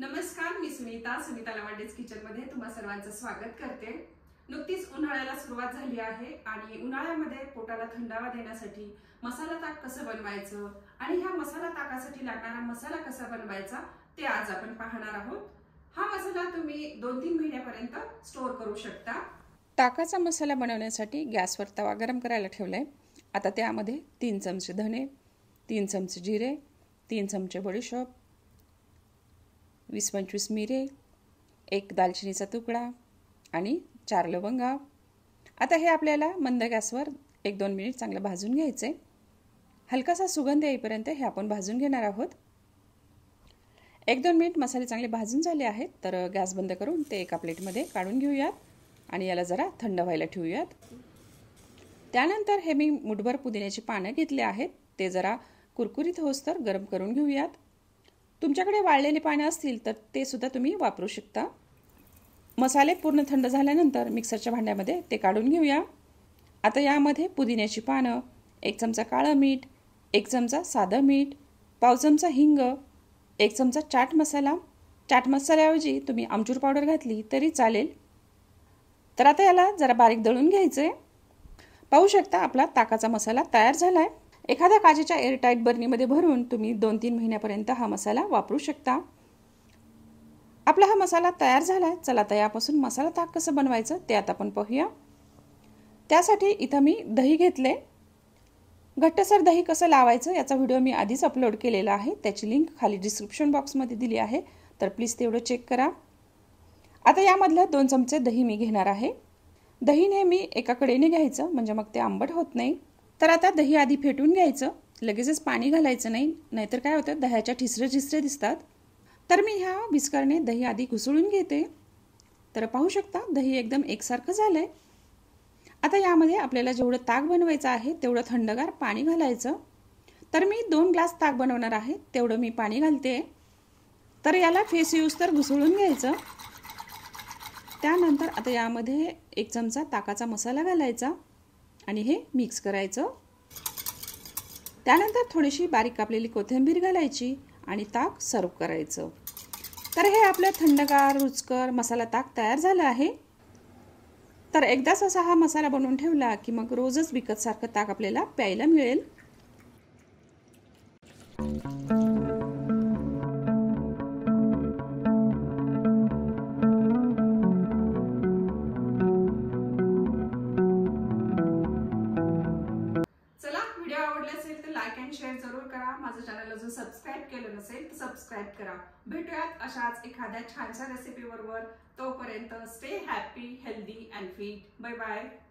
नमस्कार, मी सुनीता लावांडेज किचन मध्ये तुम्हा सर्वांचं स्वागत करते। नुकतीच उन्हाळ्याला सुरुवात झाली आहे आणि उन्हाळ्यामध्ये पोटाला थंडावा देण्यासाठी मसाला ताक कसं बनवायचं आणि ह्या मसाला ताकासाठी लागणारा मसाला कसा बनवायचा ते आज आपण पाहणार आहोत। हा मसाला तुम्ही 2-3 महिन्यापर्यंत स्टोर करू शकता। ताकाचा मसाला बनवण्यासाठी गॅसवर तवा गरम करायला ठेवलाय। आता त्यामध्ये 3 चमचे धने, 3 चमचे जिरे, 3 चमचे बडीशोप, 20-25 मिरे, 1 दालचिनीचा तुकडा आणि 4 लवंगा। आता हे आपल्याला मंद गॅसवर 1-2 मिनिट चांगलं भाजून घ्यायचे। हलकासा सुगंध येईपर्यंत हे आपण भाजून घेणार आहोत। 1-2 मिनिट मसाले चांगले भाजून झाले आहेत तर गॅस बंद करून ते एका प्लेटमध्ये काढून घेऊयात आणि याला जरा थंड व्हायला ठेवूयात। त्यानंतर हे मी मुठभर पुदिन्याची पाने घेतले आहेत, ते जरा कुरकुरीत होईस्तोवर गरम करून घेऊयात। तुमच्याकडे वाळलेले पाने असतील तर ते सुद्धा तुम्ही वापरू शकता। मसाले पूर्ण थंड झाल्यानंतर मिक्सरच्या भांड्यामध्ये ते काढून घेऊया। आता यामध्ये पुदिन्याची पाने, 1 चमचा काळं मीठ, 1 चमचा साधं मीठ, पाव चमचा हिंग, 1 चमचा चाट मसाला। चाट मसाल्याऐवजी तुम्ही आमचूर पावडर घातली तरी चालेल। तर आता याला जरा बारीक दळून घ्यायचे। पाहू शकता आपला ताकाचा मसाला तयार झालाय। एखाद्या काचेच्या एअरटाइट बरणीमध्ये भरून तुम्ही 2-3 महिन्यापर्यंत हा मसाला वापरू शकता। आपला हा मसाला तयार झालाय। चला आता यापासून मसाला ताक कसं बनवायचं ते आता आपण पाहूया। त्यासाठी इथं मी दही घेतले। घट्टसर दही कसं लावायचं याचा व्हिडिओ मी आधीच अपलोड केलेला आहे, त्याची लिंक खाली डिस्क्रिप्शन बॉक्समध्ये दिली आहे, तर प्लीज तेवढं चेक करा। आता यामधलं 2 चमचे दही मी घेणार आहे। दही नेहमी एका कडेने घ्यायचं म्हणजे मग ते आंबट होत नाही। तर आता दही आधी फेटून घ्यायचं, लगेचच पाणी घालायचं नाही, नाहीतर काय होतं दह्याच्या ठिसरे दिसतात। तर मी ह्या विस्करने दही आधी घुसळून घेते। तर पाहू शकता दही एकदम एकसारखं झालंय। आता यामध्ये आपल्याला जेवढं ताक बनवायचं आहे तेवढं थंडगार पाणी घालायचं। तर मी 2 ग्लास ताक बनवणार आहे तेवढं मी पाणी घालते। तर याला फेस येऊस्तोवर घुसळून घ्यायचं। त्यानंतर आता यामध्ये 1 चमचा ताकाचा मसाला घालायचा आणि हे मिक्स करायचं। त्यानंतर थोडीशी बारीक कापलेली कोथिंबीर घालायची आणि ताक सर्व करायचं। तर हे आपलं थंडगार रुचकर मसाला ताक तयार झालं आहे। तर एकदाच असा हा मसाला बनवून ठेवला की मग रोजच विकत सारखं ताक आपल्याला प्यायला मिळेल। व्हिडिओ आवडला असेल तर लाईक अँड शेअर जरूर करा। माझं चॅनल अजून सबस्क्राइब केलं नसेल तर सबस्क्राइब करा। भेटूयात अशाच एखाद्या छानशा रेसिपी बरोबर। तोपर्यंत stay happy, healthy and fit. Bye bye.